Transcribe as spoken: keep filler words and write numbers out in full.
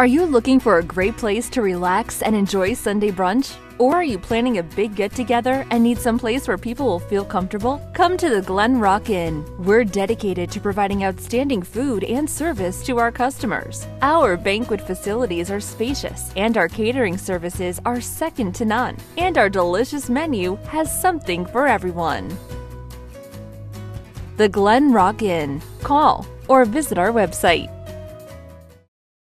Are you looking for a great place to relax and enjoy Sunday brunch? Or are you planning a big get-together and need some place where people will feel comfortable? Come to the Glen Rock Inn. We're dedicated to providing outstanding food and service to our customers. Our banquet facilities are spacious, and our catering services are second to none. And our delicious menu has something for everyone. The Glen Rock Inn. Call or visit our website.